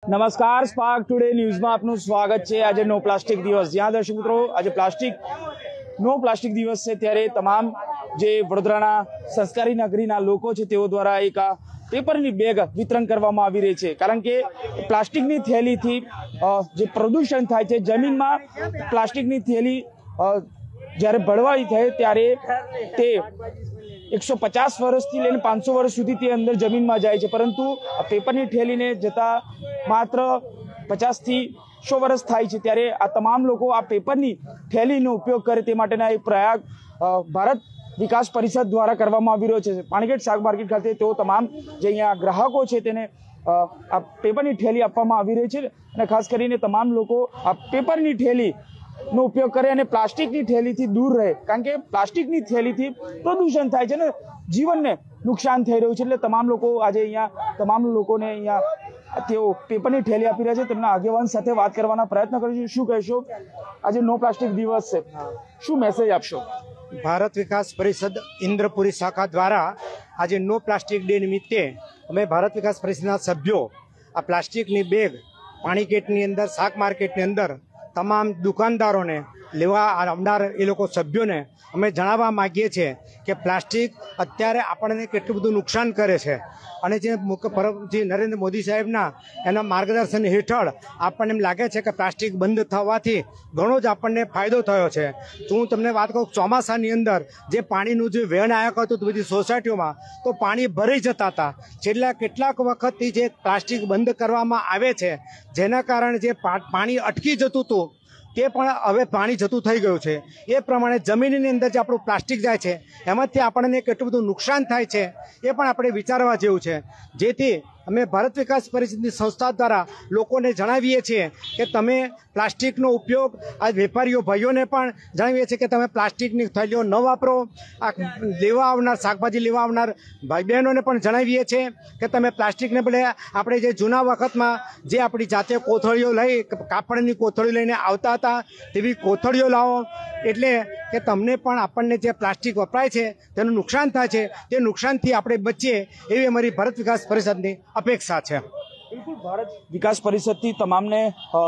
નમસ્કાર, spark today ન્યૂઝમાં આપનું સ્વાગત છે। આજે નો પ્લાસ્ટિક દિવસ, જ્યાં દર્શક મિત્રો આજે નો પ્લાસ્ટિક દિવસ છે, ત્યારે તમામ જે વડોદરાના સંસ્કારી નગરીના લોકો છે તેઓ દ્વારા એક પેપરની બેગ વિતરણ કરવામાં આવી રહી છે। કારણ કે પ્લાસ્ટિકની થેલીથી જે પ્રદૂષણ થાય છે, જમીનમાં પ્લાસ્ટિકની થેલી જ્યારે ભળવાઈ થાય ત્યારે તે 150 વર્ષથી લઈને 500 વર્ષ સુધી તે અંદર જમીનમાં જાય છે, પરંતુ આ પેપરની થેલીને જતા માત્ર 50 થી 100 વર્ષ થાય છે। ત્યારે આ તમામ લોકો આ પેપરની થેલીનો ઉપયોગ કરે તે માટેના એક પ્રયાગ ભારત વિકાસ પરિષદ દ્વારા કરવામાં આવી રહ્યો છે। પાણીગેટ શાક માર્કેટ ખાતે તેઓ તમામ જે અહીંયા ગ્રાહકો છે તેને આ પેપરની થેલી આપવામાં આવી રહી છે, અને ખાસ કરીને તમામ લોકો આ પેપરની થેલી નો ઉપયોગ કરે અને પ્લાસ્ટિકની થેલીથી દૂર રહે, કારણ કે પ્લાસ્ટિકની થેલીથી પ્રદૂષણ થાય છે ને જીવનને નુકસાન થઈ રહ્યું છે। એટલે તમામ લોકો આજે અહીંયા તમામ લોકોને અહીંયા તેઓ પેપરની થેલી આપી રહ્યા છે। તેમના આગેવાન સાથે વાત કરવાના પ્રયત્ન કરીશું। શું કહેશો, આજે નો પ્લાસ્ટિક દિવસ છે, શું મેસેજ આપશો? ભારત વિકાસ પરિષદ ઇન્દ્રપુરી શાખા દ્વારા આજે નો પ્લાસ્ટિક ડે નિમિત્તે અમે ભારત વિકાસ પરિષદના સભ્યો આ પ્લાસ્ટિકની બેગ પાણીગેટની અંદર શાક માર્કેટની અંદર તમામ દુકાનદારોને લેવા આવનાર એ લોકો સભ્યોને અમે જણાવવા માગીએ છીએ કે પ્લાસ્ટિક અત્યારે આપણને કેટલું બધું નુકસાન કરે છે, અને જે નરેન્દ્ર મોદી સાહેબના એના માર્ગદર્શન હેઠળ આપણને એમ લાગે છે કે પ્લાસ્ટિક બંધ થવાથી ઘણો જ આપણને ફાયદો થયો છે। તો હું તમને વાત કહું, ચોમાસાની અંદર જે પાણીનું જે વહેણ આવ્યા હતું બધી સોસાયટીઓમાં, તો પાણી ભરાઈ જતા હતા। છેલ્લા કેટલાક વખતથી જે પ્લાસ્ટિક બંધ કરવામાં આવે છે, જેના કારણે જે પાણી અટકી જતું હતું તે પણ હવે પાણી જતું થઈ ગયું છે। એ પ્રમાણે જમીનની અંદર જે આપણું પ્લાસ્ટિક જાય છે એમાંથી આપણને કેટલું બધું નુકસાન થાય છે એ પણ આપણે વિચારવા જેવું છે। જેથી અમે ભારત વિકાસ પરિષદની સંસ્થા દ્વારા લોકોને જણાવીએ છીએ કે તમે પ્લાસ્ટિકનો ઉપયોગ આ વેપારીઓ ભાઈઓને પણ જણાવીએ છીએ કે તમે પ્લાસ્ટિકની થેલીઓ ન વાપરો। આ લેવા આવનાર શાકભાજી લેવા આવનાર ભાઈ બહેનોને પણ જણાવીએ છીએ કે તમે પ્લાસ્ટિકને બદલે આપણે જે જૂના વખતમાં જે આપણી જાતે કોથળીઓ લઈ કાપડની કોથળીઓ લઈને આવતા હતા તેવી કોથળીઓ લાવો, એટલે કે તમને પણ આપણને જે પ્લાસ્ટિક વપરાય છે તેનું નુકસાન થાય છે, તે નુકસાનથી આપણે બચીએ એવી અમારી ભારત વિકાસ પરિષદની અપેક્ષા છે। બિલકુલ, ભારત વિકાસ પરિષદથી તમામને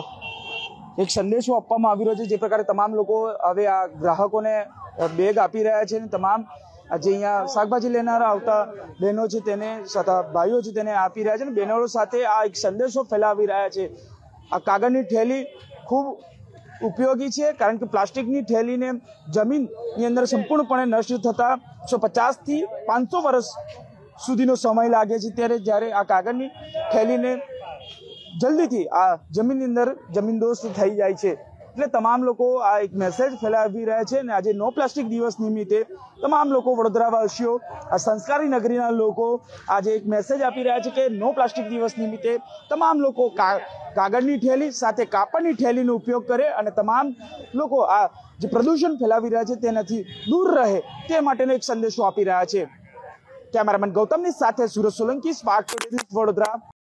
એક સંદેશો આપવામાં આવી રહ્યો છે। જે પ્રકારે તમામ લોકો હવે આ ગ્રાહકોને બેગ આપી રહ્યા છે, અને તમામ જે અહીંયા શાકભાજી લેનારા આવતા બહેનો છે તેને ભાઈઓ છે તેને આપી રહ્યા છે, અને બહેનો સાથે આ એક સંદેશો ફેલાવી રહ્યા છે। આ કાગળની થેલી ખૂબ ઉપયોગી છે, કારણ કે પ્લાસ્ટિકની થેલીને જમીનની અંદર સંપૂર્ણપણે નષ્ટ થતા 150 થી 500 વર્ષ સુધીનો સમય લાગે છે। ત્યારે જ્યારે આ કાગળની થેલીને જલ્દીથી આ જમીનની અંદર જમીનદોસ્ત થઈ જાય છે। એટલે તમામ લોકો આ એક મેસેજ ફેલાવી રહ્યા છે, અને આજે નો પ્લાસ્ટિક દિવસ નિમિત્તે તમામ લોકો વડોદરાવાસીઓ, આ સંસ્કારી નગરીના લોકો આજે એક મેસેજ આપી રહ્યા છે કે નો પ્લાસ્ટિક દિવસ નિમિત્તે તમામ લોકો કાગળની થેલી સાથે કાપડની થેલીનો ઉપયોગ કરે, અને તમામ લોકો આ જે પ્રદૂષણ ફેલાવી રહ્યા છે તેનાથી દૂર રહે તે માટેનો એક સંદેશો આપી રહ્યા છે। કેમેરામેન ગૌતમની સાથે સુરજ સોલંકી, સ્પાર્ક ટુડે વડોદરા।